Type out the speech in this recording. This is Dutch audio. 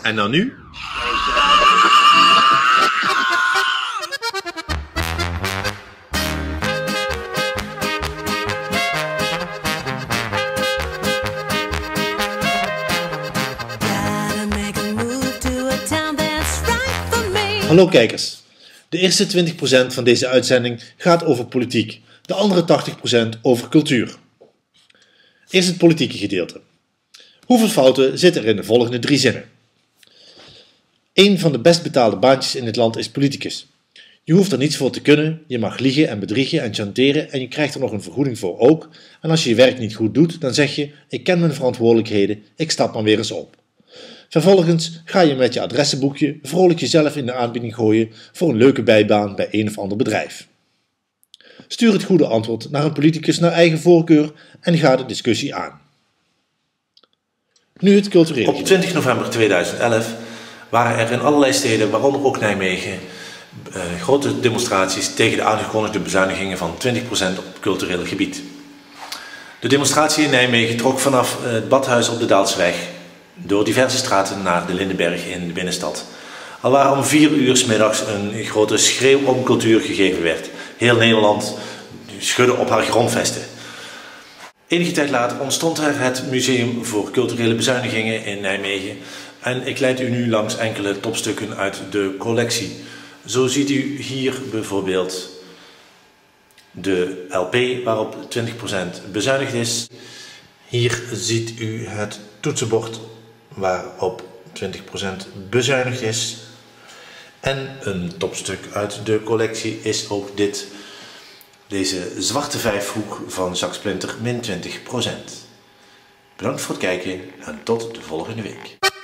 En dan nu? Hallo kijkers. De eerste 20% van deze uitzending gaat over politiek, de andere 80% over cultuur. Eerst het politieke gedeelte. Hoeveel fouten zitten er in de volgende 3 zinnen? Een van de best betaalde baantjes in dit land is politicus. Je hoeft er niets voor te kunnen, je mag liegen en bedriegen en chanteren en je krijgt er nog een vergoeding voor ook. En als je je werk niet goed doet, dan zeg je, ik ken mijn verantwoordelijkheden, ik stap maar weer eens op. Vervolgens ga je met je adressenboekje vrolijk jezelf in de aanbieding gooien voor een leuke bijbaan bij een of ander bedrijf. Stuur het goede antwoord naar een politicus naar eigen voorkeur en ga de discussie aan. Nu het culturele. Op 20 november 2011 waren er in allerlei steden, waaronder ook Nijmegen, grote demonstraties tegen de aangekondigde bezuinigingen van 20% op cultureel gebied. De demonstratie in Nijmegen trok vanaf het badhuis op de Daalseweg door diverse straten naar de Lindenberg in de binnenstad. Alwaar om 4 uur 's middags een grote schreeuw om cultuur gegeven werd. Heel Nederland schudde op haar grondvesten. Enige tijd later ontstond er het Museum voor Culturele Bezuinigingen in Nijmegen en ik leid u nu langs enkele topstukken uit de collectie. Zo ziet u hier bijvoorbeeld de LP waarop 20% bezuinigd is. Hier ziet u het toetsenbord waarop 20% bezuinigd is. En een topstuk uit de collectie is ook deze zwarte vijfhoek van Jacques Splinter, min 20%. Bedankt voor het kijken en tot de volgende week.